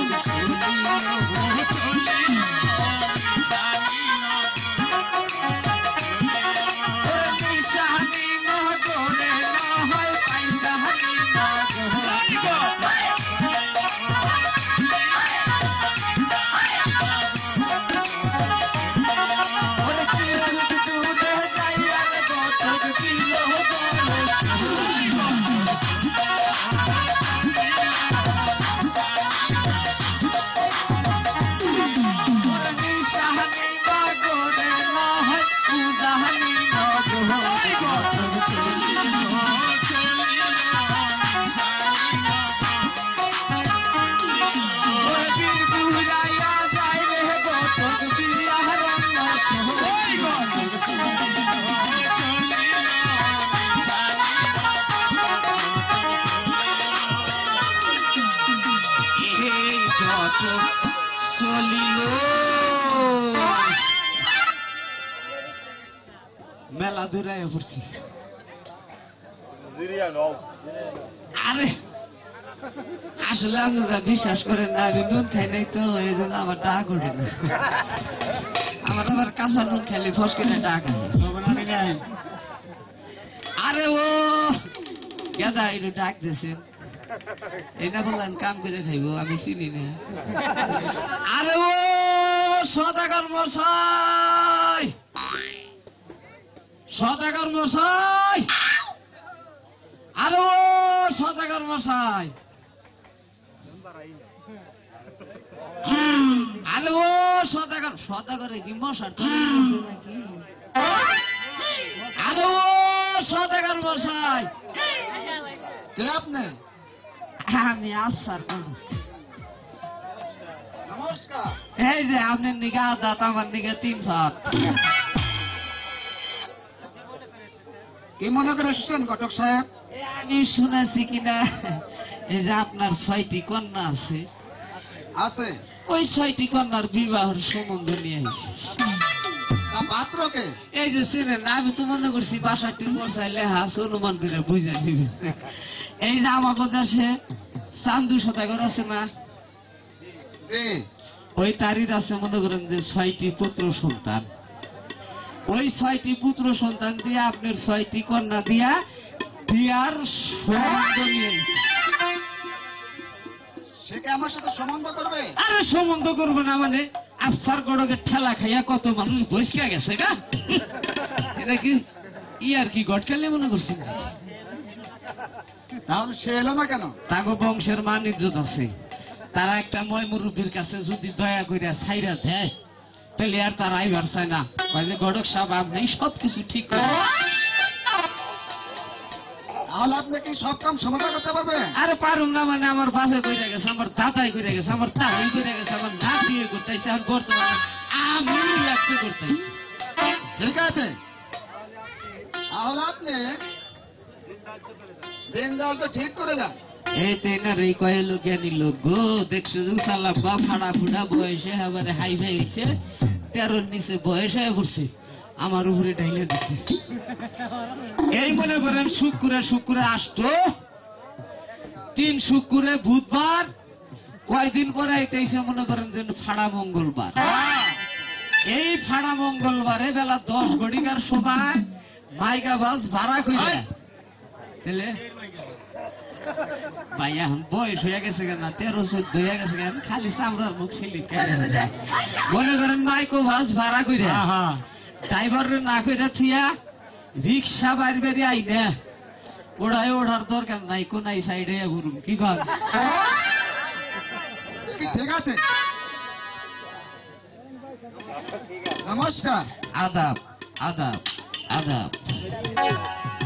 মেলা দূরায় পড়ছি। আরে আসলে আপনারা বিশ্বাস করেন না, আমি নুন খাই নাই তো এই জন্য আমার ডাক ওঠে না। আমার আবার কাঁচা নুন খাইলে ফসকে ডাক আসে। আরে ও গেদা একটু ডাক দিয়েছেন, এই না বললেন কাম করে খাইব, আমি চিনি না। আরে ও সদাগর মশাই, সদাগর মশাই, আরে ও সদাগর মশাই, আরে ও সদাগর, সদাগরে কি মশার নাকি? আরে ও সদাগর মশাই, কে আপনি? আমি আফসার করব। নমস্কার। এই যে আপনার নিগা দাঁত, আমার নিগা 3 কি মনে করে এসেছেন ঘটক সাহেব? আমি শুনেছি কিনা এই যে আপনার 6টি কন্যা আছে, আছে। ওই 6টি কন্যার বিবাহের সম্বন্ধ নিয়ে এসেছি। পাত্রকে এই যে চিনেন, আমি তো মনে করছি 62 বছর লেখা অনুমান করে বুঝে দিবেন। এই যে আমাকে দেশে চান্দু সদাগর আছে না, ওই তারির আছে মনে করেন যে 6টি পুত্র সন্তান। ওই 6টি পুত্র সন্তান দিয়ে আপনার 6টি কন্যা দিয়া বিয়ার সম্বন্ধ নিয়ে সে কি আমার সাথে সম্বন্ধ করবে? আরে সম্বন্ধ করবো না মানে আফসার গড়কে ঠেলা খাইয়া কত মানুষ বসকে গেছে গা। এটা কি ইয়ার কি গটকালে মনে করছেন? তাহলে সে এলো না কেন? তাকে বংশের মান ইজ্জত আছে, তারা একটা ময় মুরব্বীর কাছে যদি দয়া করিয়া ছাইরা দেয় তাহলে আর তারা আইবার চায় না। গড়ক সাহেব আপনি সবকিছু ঠিক করে, তাহলে আপনি কি সব কাম সমাধান করতে পারবেন? আরে পারুম না মানে আমার বাপে কইরা গেছে, আমার দাদাই কইরা গেছে, আমার চাই কইরা গেছে, আমার নাতি করতেছে, আর বর্তমানে আমি একটু করতেছি। ঠিক আছে, তাহলে আপনি দিনদার তো ঠিক করে যান। এই তেনার এই কয়েলো জ্ঞানী লোক গো, দেখছো সালা বা ফাড়া ফুড়া বয়সে এবারে হাই ফাই হয়েছে, 13 নিচে বয়স হয়ে পড়ছে, আমার উপরে ঢাইলে দিচ্ছে। এই মনে করেন শুক্রে আসতো, 3 শুক্রে বুধবার, কয়দিন পরে আইতেছে মনে করেন যে ফাড়া মঙ্গলবার। এই ফাড়া মঙ্গলবারে বেলা 10 ঘটিকার সময় মাইকা বাস ভাড়া কইরা তাহলে ভাই এখন বয়স হয়ে গেছে কেন, 13-14 হয়ে গেছে কেন, খালি চামড়ার মুখ ছিলি মনে করেন মাইকো বাস ভাড়া কইরা ড্রাইভার না কইরা থিয়া রিক্সা বাইর বেরিয়ে আই না, ওড়ায় ওঠার দরকার নাই, কোন এই সাইডে ঘুরুম কি কর। ঠিক আছে, নমস্কার। আদাব আদাব আদাব।